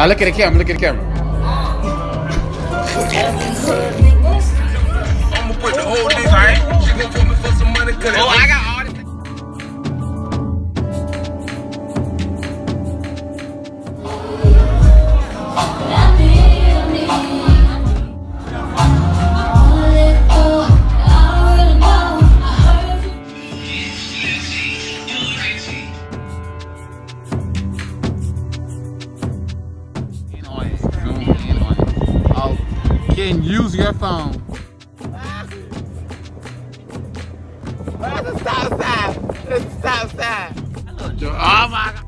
Now look at the camera. Look at the camera. I'ma put the whole thing right. She gon' put me for some money. Oh, I got all this. Can use your phone. Where's the stop sign? It's the stop sign. Oh my God.